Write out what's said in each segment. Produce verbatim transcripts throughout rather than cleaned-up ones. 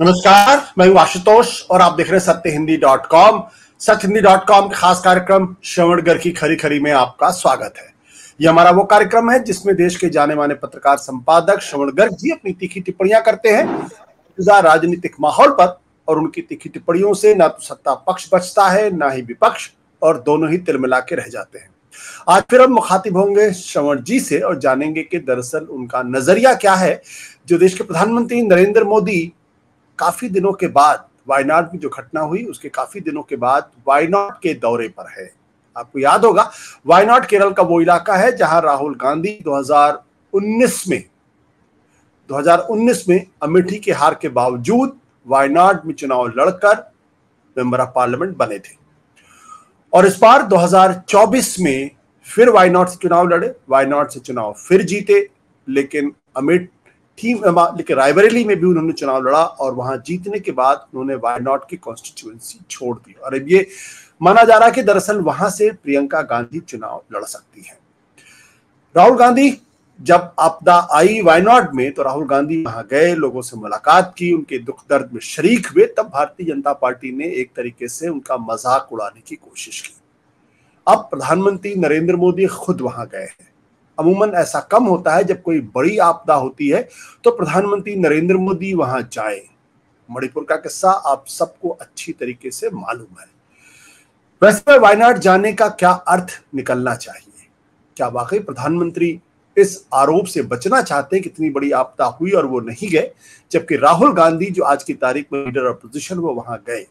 नमस्कार, मैं हूं आशुतोष और आप देख रहे हैं सत्य हिंदी डॉट कॉम। सत्य हिंदी डॉट कॉम के खास कार्यक्रम श्रवणगढ़ की खरी खरी में आपका स्वागत है। यह हमारा वो कार्यक्रम है जिसमें देश के जाने माने पत्रकार संपादक श्रवणगढ़ जी अपनी तीखी टिप्पणियां करते हैं राजनीतिक माहौल पर, और उनकी तीखी टिप्पणियों से ना तो सत्ता पक्ष बचता है ना ही विपक्ष, और दोनों ही तिलमिला के रह जाते हैं। आज फिर हम मुखातिब होंगे श्रवण जी से और जानेंगे कि दरअसल उनका नजरिया क्या है जो देश के प्रधानमंत्री नरेंद्र मोदी काफी दिनों के बाद वायनाड में जो घटना हुई उसके काफी दिनों के बाद वायनाड के दौरे पर है। आपको याद होगा वायनाड केरल का वो इलाका है जहां राहुल गांधी दो हज़ार उन्नीस में दो हज़ार उन्नीस में अमेठी के हार के बावजूद वायनाड में चुनाव लड़कर मेंबर ऑफ पार्लियामेंट बने थे, और इस बार दो हज़ार चौबीस में फिर वायनाड से चुनाव लड़े, वायनाड से चुनाव फिर जीते, लेकिन अमेठी लेकिन रायबरेली में भी उन्होंने चुनाव लड़ा और वहां जीतने के बाद उन्होंने वायनाड की कॉन्स्टिट्यूएंसी छोड़ दी, और अब ये माना जा रहा है कि दरअसल वहां से प्रियंका गांधी चुनाव लड़ सकती हैं। राहुल गांधी जब आपदा आई वायनाड में तो राहुल गांधी वहां गए, लोगों से मुलाकात की, उनके दुख दर्द में शरीक हुए। तब भारतीय जनता पार्टी ने एक तरीके से उनका मजाक उड़ाने की कोशिश की। अब प्रधानमंत्री नरेंद्र मोदी खुद वहां गए हैं। अमूमन ऐसा कम होता है, जब कोई बड़ी आपदा होती है तो प्रधानमंत्री नरेंद्र मोदी वहां जाए। मणिपुर का किस्सा आप सबको अच्छी तरीके से मालूम है। वैसे वायनाड जाने का क्या अर्थ निकलना चाहिए? क्या वाकई प्रधानमंत्री इस आरोप से बचना चाहते हैं कि इतनी बड़ी आपदा हुई और वो नहीं गए, जबकि राहुल गांधी जो आज की तारीख में लीडर अपोजिशन वो वहां गए?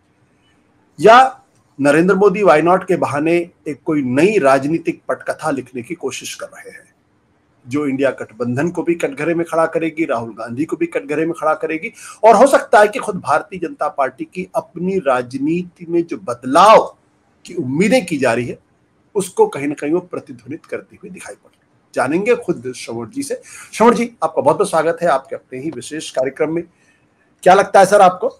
या नरेंद्र मोदी वायनाड के बहाने एक कोई नई राजनीतिक पटकथा लिखने की कोशिश कर रहे हैं जो इंडिया गठबंधन को भी कटघरे में खड़ा करेगी, राहुल गांधी को भी कटघरे में खड़ा करेगी, और हो सकता है कि खुद भारतीय जनता पार्टी की अपनी राजनीति में जो बदलाव की उम्मीदें की जा रही है उसको कहीं ना कहीं वो प्रतिध्वनित करती हुई दिखाई पड़ रही है। जानेंगे खुद श्रवण जी से। श्रवण जी, आपका बहुत बहुत स्वागत है आपके अपने ही विशेष कार्यक्रम में। क्या लगता है सर आपको?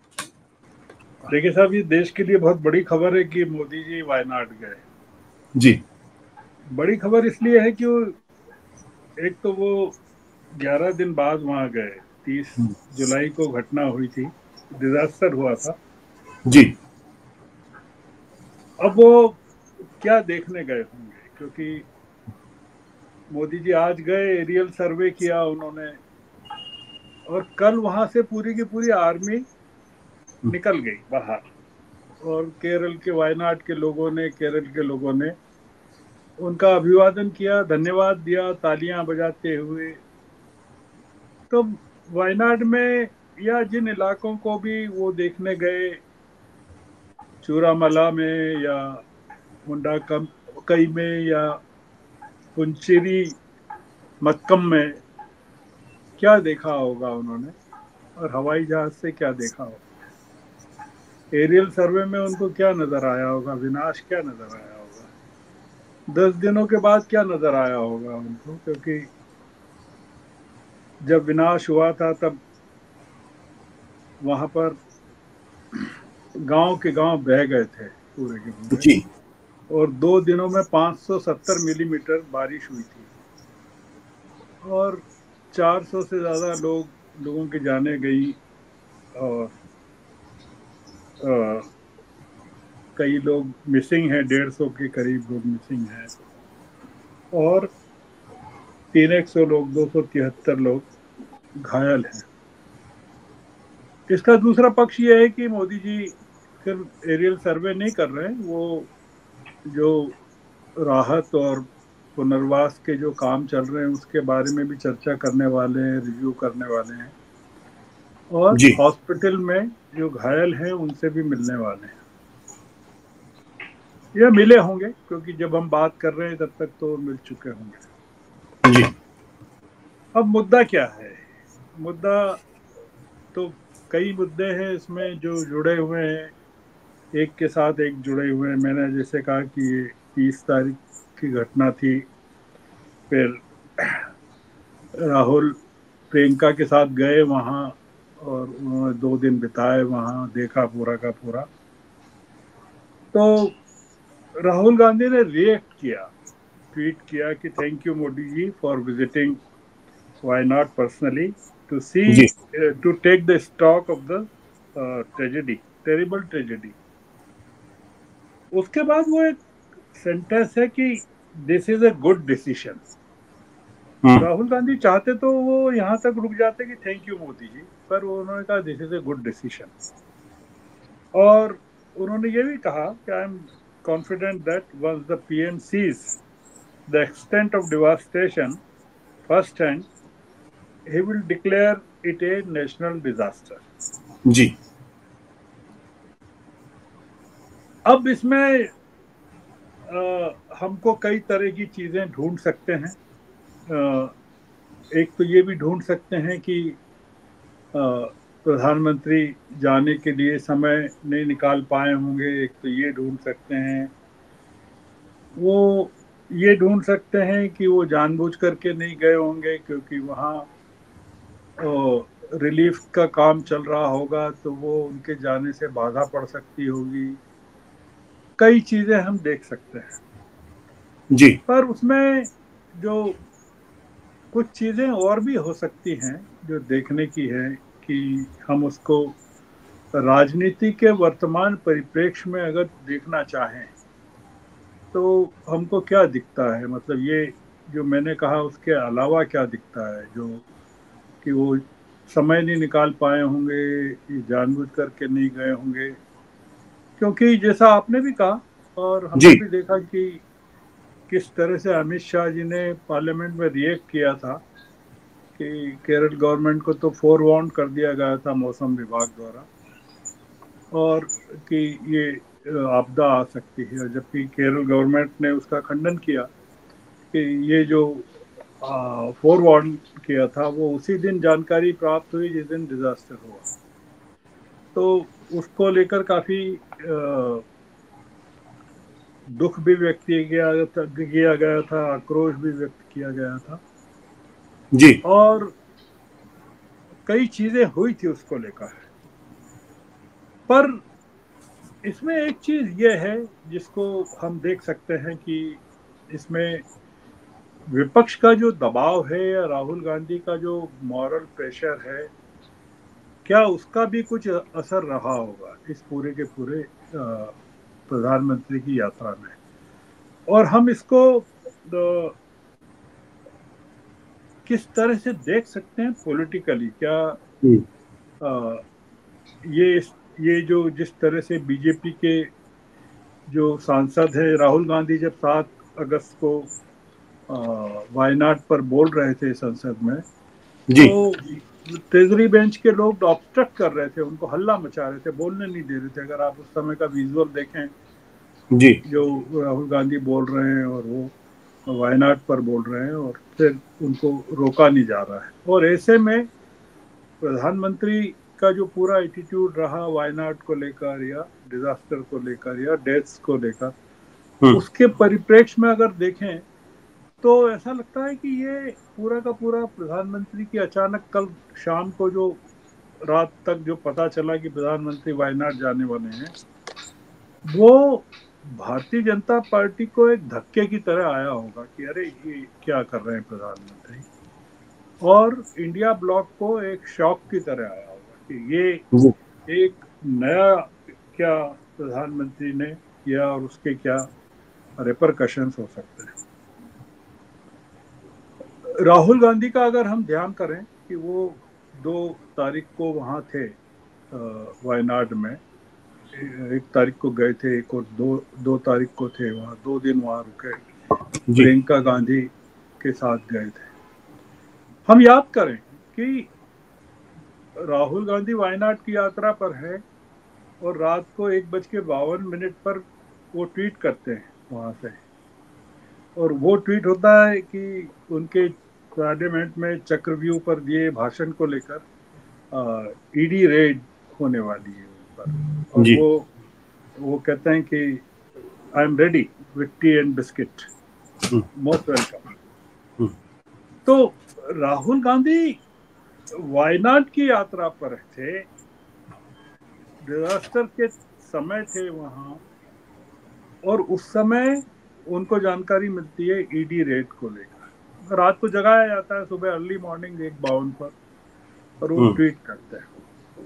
देखिए साहब, ये देश के लिए बहुत बड़ी खबर है कि मोदी जी वायनाड गए। जी, बड़ी खबर इसलिए है कि वो एक तो वो ग्यारह दिन बाद वहां गए। तीस जुलाई को घटना हुई थी, डिजास्टर हुआ था जी। अब वो क्या देखने गए होंगे, क्योंकि मोदी जी आज गए, एरियल सर्वे किया उन्होंने, और कल वहां से पूरी की पूरी आर्मी निकल गई बाहर, और केरल के वायनाड के लोगों ने केरल के लोगों ने उनका अभिवादन किया, धन्यवाद दिया तालियां बजाते हुए। तो वायनाड में या जिन इलाकों को भी वो देखने गए, चूरामला में या मुंडाकई में या पुंचेरी मक्कम में, क्या देखा होगा उन्होंने, और हवाई जहाज से क्या देखा होगा, एरियल सर्वे में उनको क्या नजर आया होगा, विनाश क्या नजर आया होगा, दस दिनों के बाद क्या नजर आया होगा उनको, क्योंकि जब विनाश हुआ था तब वहां पर गांव के गांव बह गए थे पूरे के पूरे जी। और दो दिनों में पाँच सौ सत्तर मिलीमीटर बारिश हुई थी, और चार सौ से ज्यादा लोग लोगों की जाने गई, और आ, कई लोग मिसिंग हैं, डेढ़ सौ के करीब लोग मिसिंग हैं, और तीन एक सौ लोग दो सौ तिहत्तर लोग घायल हैं। इसका दूसरा पक्ष ये है कि मोदी जी सिर्फ एरियल सर्वे नहीं कर रहे हैं, वो जो राहत और पुनर्वास के जो काम चल रहे हैं उसके बारे में भी चर्चा करने वाले हैं, रिव्यू करने वाले हैं, और हॉस्पिटल में जो घायल हैं उनसे भी मिलने वाले हैं, या मिले होंगे, क्योंकि जब हम बात कर रहे हैं तब तक तो मिल चुके होंगे जी। अब मुद्दा क्या है? मुद्दा तो कई मुद्दे हैं इसमें जो जुड़े हुए हैं, एक के साथ एक जुड़े हुए हैं। मैंने जैसे कहा कि ये तीस तारीख की घटना थी, फिर राहुल प्रियंका के साथ गए वहाँ और उन्होंने दो दिन बिताए वहाँ, देखा पूरा का पूरा। तो राहुल गांधी ने रिएक्ट किया, ट्वीट किया कि thank you Modi ji for visiting Wayanad personally, to see, uh, to take the stock of the uh, tragedy, terrible tragedy. उसके बाद वो एक सेंटेंस है कि this is a good decision. Rahul Gandhi चाहते तो वो यहाँ तक रुक जाते कि थैंक यू मोदी जी, पर वो उन्होंने कहा this is a good decision. और उन्होंने ये भी कहा कि I am confident that once the PM sees the extent of devastation first hand, he will declare it a national disaster। जी। अब इसमें आ, हमको कई तरह की चीजें ढूंढ सकते हैं। आ, एक तो ये भी ढूंढ सकते हैं कि आ, प्रधानमंत्री जाने के लिए समय नहीं निकाल पाए होंगे। एक तो ये ढूंढ सकते हैं, वो ये ढूंढ सकते हैं कि वो जानबूझ करके नहीं गए होंगे क्योंकि वहाँ रिलीफ का काम चल रहा होगा तो वो उनके जाने से बाधा पड़ सकती होगी। कई चीजें हम देख सकते हैं जी। पर उसमें जो कुछ चीजें और भी हो सकती हैं जो देखने की है कि हम उसको राजनीति के वर्तमान परिप्रेक्ष्य में अगर देखना चाहें तो हमको क्या दिखता है। मतलब ये जो मैंने कहा उसके अलावा क्या दिखता है, जो कि वो समय नहीं निकाल पाए होंगे, जानबूझ करके नहीं गए होंगे। क्योंकि जैसा आपने भी कहा और जी। हमने भी देखा कि किस तरह से अमित शाह जी ने पार्लियामेंट में रिएक्ट किया था कि केरल गवर्नमेंट को तो फोरवार्न कर दिया गया था मौसम विभाग द्वारा और कि ये आपदा आ सकती है, जबकि केरल गवर्नमेंट ने उसका खंडन किया कि ये जो फोरवार्न किया था वो उसी दिन जानकारी प्राप्त हुई जिस दिन डिजास्टर हुआ। तो उसको लेकर काफी दुख भी व्यक्त किया गया था किया गया था आक्रोश भी व्यक्त किया गया था जी। और कई चीजें हुई थी उसको लेकर। पर इसमें एक चीज ये है जिसको हम देख सकते हैं कि इसमें विपक्ष का जो दबाव है या राहुल गांधी का जो मॉरल प्रेशर है, क्या उसका भी कुछ असर रहा होगा इस पूरे के पूरे प्रधानमंत्री की यात्रा में। और हम इसको किस तरह से देख सकते हैं पॉलिटिकली, क्या आ, ये ये जो जिस तरह से बीजेपी के जो सांसद है राहुल गांधी जब सात अगस्त को वायनाड पर बोल रहे थे संसद में, जी। तो ट्रेजरी बेंच के लोग ऑब्स्ट्रक्ट कर रहे थे, उनको हल्ला मचा रहे थे, बोलने नहीं दे रहे थे। अगर आप उस समय का विजुअल देखें जी। जो राहुल गांधी बोल रहे हैं और वो वायनाड पर बोल रहे हैं और फिर उनको रोका नहीं जा रहा है। और ऐसे में प्रधानमंत्री का जो पूरा एटीट्यूड रहा वायनाड को लेकर या डिजास्टर को लेकर या डेथ्स को लेकर, उसके परिप्रेक्ष्य में अगर देखें तो ऐसा लगता है कि ये पूरा का पूरा प्रधानमंत्री की अचानक कल शाम को जो रात तक जो पता चला कि प्रधानमंत्री वायनाड जाने वाले हैं, वो भारतीय जनता पार्टी को एक धक्के की तरह आया होगा कि अरे ये क्या कर रहे हैं प्रधानमंत्री, और इंडिया ब्लॉक को एक शॉक की तरह आया होगा कि ये एक नया क्या प्रधानमंत्री ने किया और उसके क्या रिपरकशंस हो सकते हैं। राहुल गांधी का अगर हम ध्यान करें कि वो दो तारीख को वहाँ थे वायनाड में, एक तारीख को गए थे, एक और दो दो तारीख को थे वहाँ, दो दिन वहाँ रुके, प्रियंका गांधी के साथ गए थे। हम याद करें कि राहुल गांधी वायनाड की यात्रा पर है और रात को एक बज के बावन मिनट पर वो ट्वीट करते हैं वहाँ से, और वो ट्वीट होता है कि उनके पार्लियामेंट में चक्रव्यूह पर दिए भाषण को लेकर ईडी रेड होने वाली है उन पर, और वो वो कहते हैं कि I am ready with tea and biscuit, most welcome. तो राहुल गांधी वायनाड की यात्रा पर थे, डिजास्टर के समय थे वहां, और उस समय उनको जानकारी मिलती है ईडी रेड को लेकर। रात को जगाया जाता है, सुबह अर्ली मॉर्निंग एक बावन पर और वो ट्वीट करते हैं।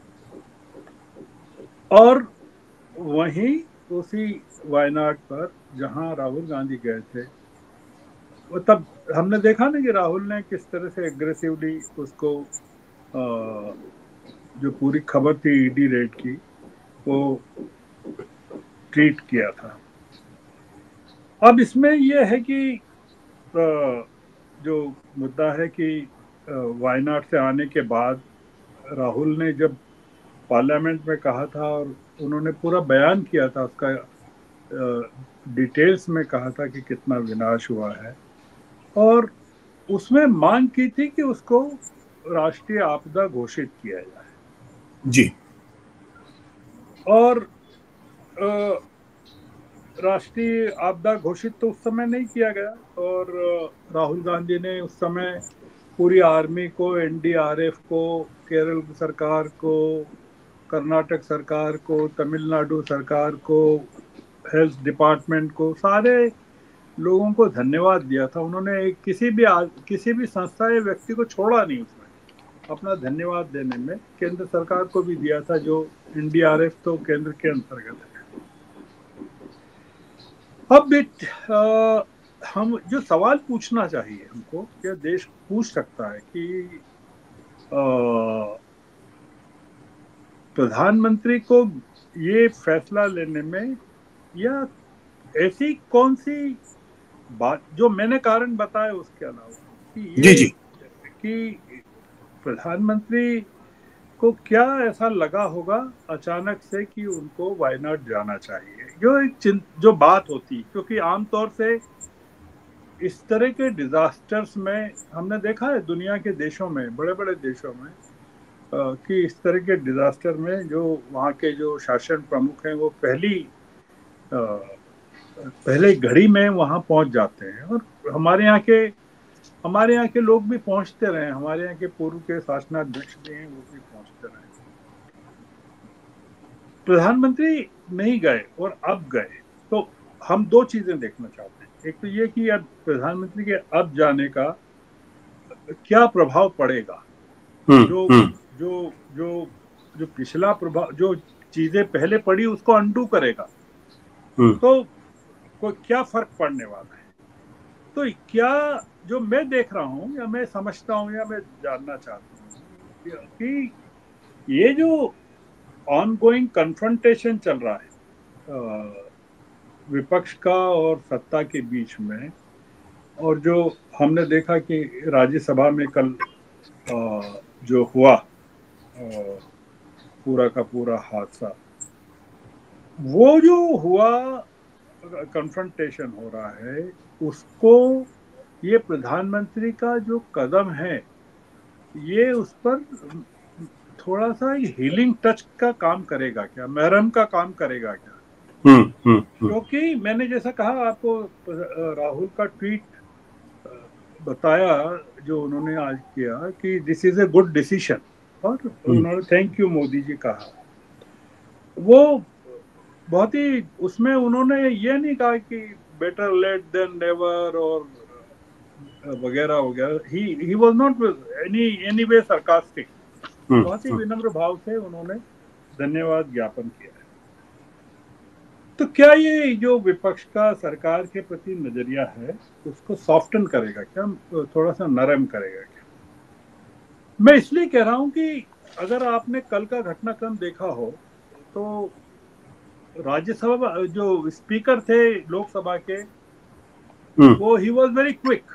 और वहीं उसी वायनाड पर जहां राहुल गांधी गए थे, वो तब हमने देखा ना कि राहुल ने किस तरह से एग्रेसिवली उसको आ, जो पूरी खबर थी ईडी रेड की वो ट्वीट किया था। अब इसमें यह है कि आ, जो मुद्दा है कि वायनाड से आने के बाद राहुल ने जब पार्लियामेंट में कहा था और उन्होंने पूरा बयान किया था, उसका डिटेल्स में कहा था कि कितना विनाश हुआ है, और उसमें मांग की थी कि उसको राष्ट्रीय आपदा घोषित किया जाए। जी। और राष्ट्रीय आपदा घोषित तो उस समय नहीं किया गया, और राहुल गांधी ने उस समय पूरी आर्मी को, एनडीआरएफ को, केरल सरकार को, कर्नाटक सरकार को, तमिलनाडु सरकार को, हेल्थ डिपार्टमेंट को, सारे लोगों को धन्यवाद दिया था। उन्होंने किसी भी किसी भी संस्था या व्यक्ति को छोड़ा नहीं उसमें अपना धन्यवाद देने में। केंद्र सरकार को भी दिया था, जो एनडीआरएफ तो केंद्र के अंतर्गत है। अब भी आ, हम जो सवाल पूछना चाहिए हमको, क्या देश पूछ सकता है कि प्रधानमंत्री को ये फैसला लेने में, या ऐसी कौन सी बात जो मैंने कारण बताया उसके अलावा, कि ये जी जी कि प्रधानमंत्री को क्या ऐसा लगा होगा अचानक से कि उनको वायनाड जाना चाहिए, जो एक जो बात होती, क्योंकि आमतौर से इस तरह के डिजास्टर्स में हमने देखा है दुनिया के देशों में, बड़े बड़े देशों में, कि इस तरह के डिजास्टर में जो वहाँ के जो शासन प्रमुख हैं वो पहली पहले घड़ी में वहाँ पहुँच जाते हैं। और हमारे यहाँ के हमारे यहाँ के लोग भी पहुँचते रहे, हमारे यहाँ के पूर्व के शासनाध्यक्ष भी हैं, वो भी पहुँचते रहे। प्रधानमंत्री नहीं गए और अब गए, तो हम दो चीजें देखना चाहते हैं। एक तो ये कि अब प्रधानमंत्री के अब जाने का क्या प्रभाव पड़ेगा, जो जो जो जो पिछला प्रभाव, जो चीजें पहले पड़ी उसको अंडू करेगा, तो कोई क्या फर्क पड़ने वाला है। तो क्या जो मैं देख रहा हूँ या मैं समझता हूँ या मैं जानना चाहता हूँ कि ये जो ऑनगोइंग कन्फ्रंटेशन चल रहा है विपक्ष का और सत्ता के बीच में, और जो हमने देखा कि राज्यसभा में कल जो हुआ पूरा का पूरा हादसा, वो जो हुआ कन्फ्रंटेशन हो रहा है, उसको ये प्रधानमंत्री का जो कदम है ये उस पर थोड़ा सा हीलिंग टच का काम करेगा क्या, मरहम का काम करेगा क्या? क्योंकि मैंने जैसा कहा आपको, राहुल का ट्वीट बताया जो उन्होंने आज किया कि this is a good decision, और उन्होंने थैंक यू मोदी जी कहा। वो बहुत ही, उसमें उन्होंने ये नहीं कहा कि बेटर लेट देन नेवर और वगैरह वगैरह। He he was not any any way sarcastic. बहुत ही विनम्र भाव से उन्होंने धन्यवाद ज्ञापन किया है। तो क्या ये जो विपक्ष का सरकार के प्रति नजरिया है उसको सॉफ्टन करेगा क्या, थोड़ा सा नरम करेगा क्या? मैं इसलिए कह रहा हूं कि अगर आपने कल का घटनाक्रम देखा हो तो राज्यसभा जो स्पीकर थे लोकसभा के, वो ही वॉज वेरी क्विक।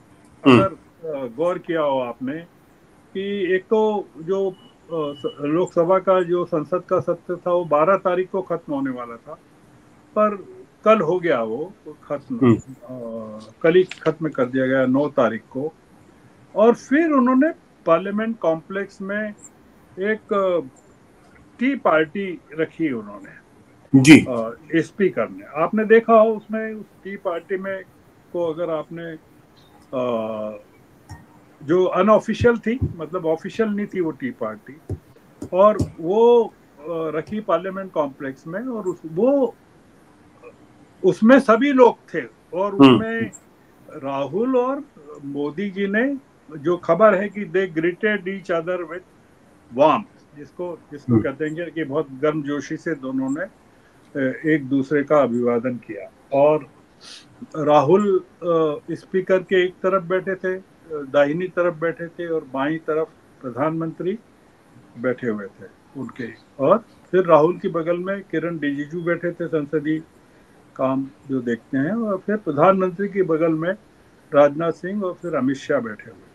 अगर गौर किया हो आपने कि एक तो जो लोकसभा का जो संसद का सत्र था वो बारह तारीख को खत्म होने वाला था, पर कल हो गया वो खत्म, कल ही खत्म कर दिया गया नौ तारीख को। और फिर उन्होंने पार्लियामेंट कॉम्प्लेक्स में एक टी पार्टी रखी उन्होंने जी स्पीकर ने। आपने देखा हो उसमें, उस टी पार्टी में को अगर आपने आ, जो अनऑफिशियल थी, मतलब ऑफिशियल नहीं थी वो टी पार्टी, और वो रखी पार्लियामेंट कॉम्प्लेक्स में, और उस वो उसमें सभी लोग थे, और उसमें राहुल और मोदी जी ने, जो खबर है कि they greeted each other with warm, जिसको जिसको कहते हैं कि बहुत गर्मजोशी से दोनों ने एक दूसरे का अभिवादन किया। और राहुल स्पीकर के एक तरफ बैठे थे, दाहिनी तरफ बैठे थे, और बाईं तरफ प्रधानमंत्री बैठे हुए थे उनके। और फिर राहुल की बगल में किरण रिजिजू बैठे थे, संसदीय काम जो देखते हैं, और फिर प्रधानमंत्री के बगल में राजनाथ सिंह और फिर अमित शाह बैठे हुए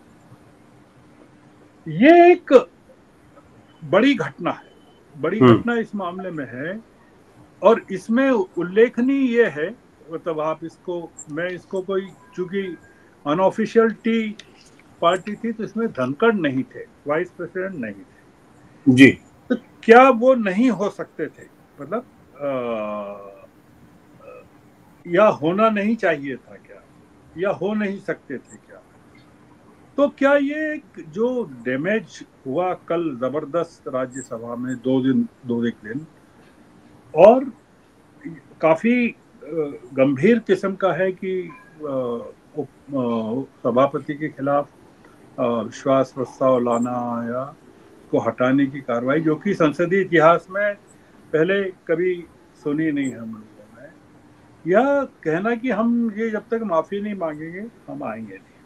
थे। ये एक बड़ी घटना है, बड़ी घटना इस मामले में है। और इसमें उल्लेखनीय ये है, मतलब आप इसको, मैं इसको कोई, चूंकि अनऑफिशियल टी पार्टी थी तो इसमें धनखड़ नहीं थे, वाइस प्रेसिडेंट नहीं थे जी। तो क्या वो नहीं हो सकते थे? मतलब आ, या होना नहीं चाहिए था क्या, या हो नहीं सकते थे क्या? तो क्या ये जो डैमेज हुआ कल जबरदस्त राज्यसभा में, दो दिन दो एक दिन, और काफी गंभीर किस्म का है कि सभापति के खिलाफ विश्वास प्रस्ताव लाना या को हटाने की कार्रवाई, जो कि संसदीय इतिहास में पहले कभी सुनी नहीं हम लोगों ने, या कहना कि हम ये जब तक माफी नहीं मांगेंगे हम आएंगे नहीं।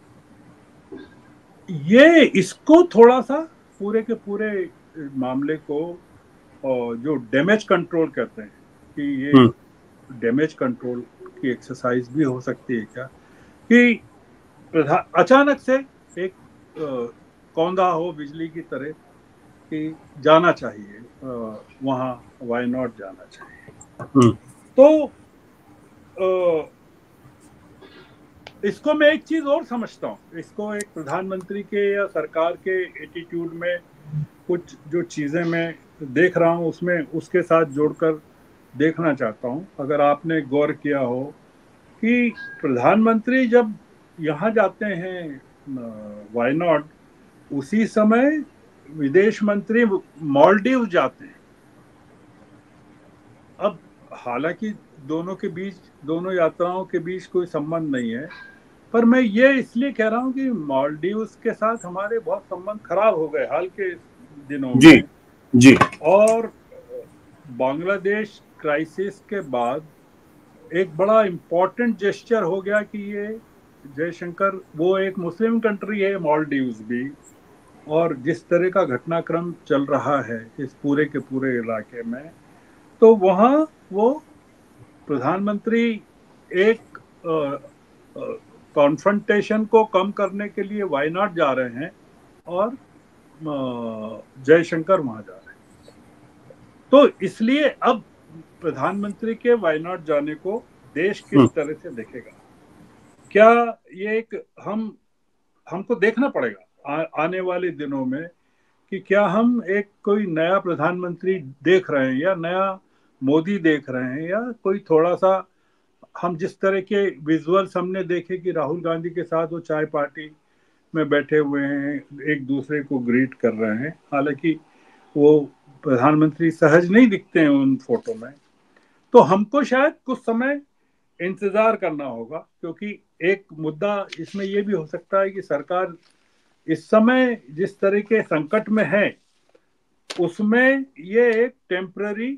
ये इसको थोड़ा सा पूरे के पूरे मामले को जो डैमेज कंट्रोल कहते हैं कि ये डैमेज कंट्रोल की एक्सरसाइज भी हो सकती है क्या, कि अचानक से एक कौंधा हो बिजली की तरह कि जाना चाहिए वहां, वाई नॉट जाना चाहिए। तो आ, इसको मैं एक चीज और समझता हूँ, इसको एक प्रधानमंत्री के या सरकार के एटीट्यूड में कुछ जो चीजें मैं देख रहा हूँ उसमें उसके साथ जोड़कर देखना चाहता हूँ। अगर आपने गौर किया हो कि प्रधानमंत्री जब यहाँ जाते हैं वाई नॉट, उसी समय विदेश मंत्री मालदीव जाते हैं। अब हालांकि दोनों के बीच, दोनों यात्राओं के बीच कोई संबंध नहीं है, पर मैं ये इसलिए कह रहा हूँ कि मालदीव के साथ हमारे बहुत संबंध खराब हो गए हाल के दिनों में। जी जी। और बांग्लादेश क्राइसिस के बाद एक बड़ा इम्पोर्टेंट जेस्चर हो गया कि ये जयशंकर, वो एक मुस्लिम कंट्री है मालदीव्स भी, और जिस तरह का घटनाक्रम चल रहा है इस पूरे के पूरे इलाके में, तो वहाँ वो प्रधानमंत्री एक कॉन्फ्रंटेशन को कम करने के लिए वाई नॉट जा रहे हैं और जयशंकर वहां जा रहे हैं। तो इसलिए अब प्रधानमंत्री के वाई नॉट जाने को देश किस तरह से देखेगा, क्या ये एक हम हमको देखना पड़ेगा आ, आने वाले दिनों में कि क्या हम एक कोई नया प्रधानमंत्री देख रहे हैं, या नया मोदी देख रहे हैं, या कोई थोड़ा सा हम जिस तरह के विजुअल्स हमने देखे कि राहुल गांधी के साथ वो चाय पार्टी में बैठे हुए हैं, एक दूसरे को ग्रीट कर रहे हैं, हालांकि वो प्रधानमंत्री सहज नहीं दिखते हैं उन फोटो में। तो हमको शायद कुछ समय इंतजार करना होगा, क्योंकि एक मुद्दा इसमें यह भी हो सकता है कि सरकार इस समय जिस तरह के संकट में है उसमें ये एक टेम्पररी,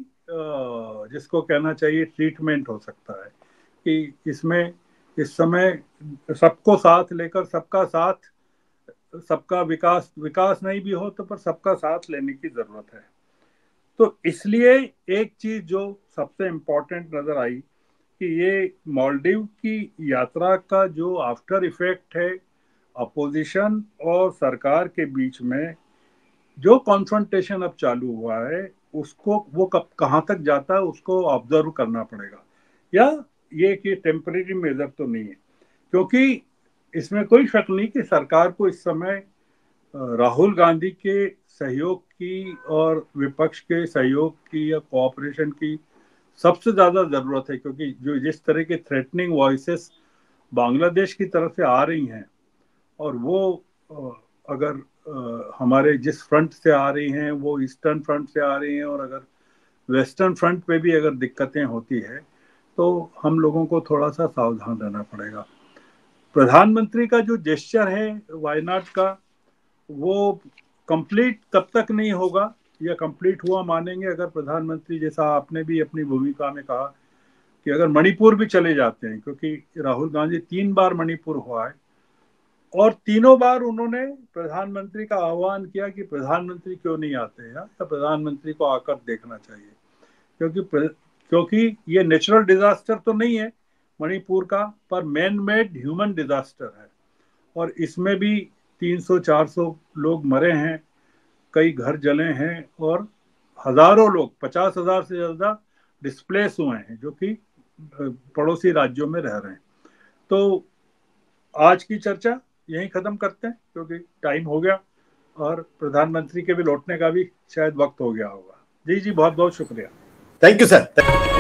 जिसको कहना चाहिए ट्रीटमेंट हो सकता है, कि इसमें इस समय सबको साथ लेकर, सबका साथ, सबका विकास विकास नहीं भी हो तो पर सबका साथ लेने की जरूरत है। तो इसलिए एक चीज जो सबसे इम्पोर्टेंट नजर आई कि ये मालदीव की यात्रा का जो आफ्टर इफेक्ट है अपोजिशन और सरकार के बीच में, जो कॉन्फ्रंटेशन अब चालू हुआ है, उसको वो कब कहाँ तक जाता है उसको ऑब्जर्व करना पड़ेगा। या ये कि टेम्परेरी मेजर तो नहीं है, क्योंकि इसमें कोई शक नहीं कि सरकार को इस समय राहुल गांधी के सहयोग की और विपक्ष के सहयोग की या कोऑपरेशन की सबसे ज्यादा जरूरत है, क्योंकि जो जिस तरह के थ्रेटनिंग वॉइसेस बांग्लादेश की तरफ से आ रही हैं, और वो अगर हमारे जिस फ्रंट से आ रही हैं वो ईस्टर्न फ्रंट से आ रही हैं, और अगर वेस्टर्न फ्रंट पे भी अगर दिक्कतें होती है तो हम लोगों को थोड़ा सा सावधान रहना पड़ेगा। प्रधानमंत्री का जो जेस्चर है वायनाड का, वो कंप्लीट तब तक नहीं होगा, या कंप्लीट हुआ मानेंगे अगर प्रधानमंत्री, जैसा आपने भी अपनी भूमिका में कहा कि अगर मणिपुर भी चले जाते हैं, क्योंकि राहुल गांधी तीन बार मणिपुर हुआ है और तीनों बार उन्होंने प्रधानमंत्री का आह्वान किया कि प्रधानमंत्री क्यों नहीं आते हैं, तो प्रधानमंत्री को आकर देखना चाहिए, क्योंकि क्योंकि ये नेचुरल डिजास्टर तो नहीं है मणिपुर का, पर मैन मेड ह्यूमन डिजास्टर है और इसमें भी तीन सौ चार सौ लोग मरे हैं, कई घर जले हैं और हजारों लोग, पचास हजार से ज्यादा डिस्प्लेस हुए हैं जो कि पड़ोसी राज्यों में रह रहे हैं। तो आज की चर्चा यहीं खत्म करते हैं क्योंकि टाइम हो गया और प्रधानमंत्री के भी लौटने का भी शायद वक्त हो गया होगा। जी जी, बहुत बहुत शुक्रिया। Thank you sir.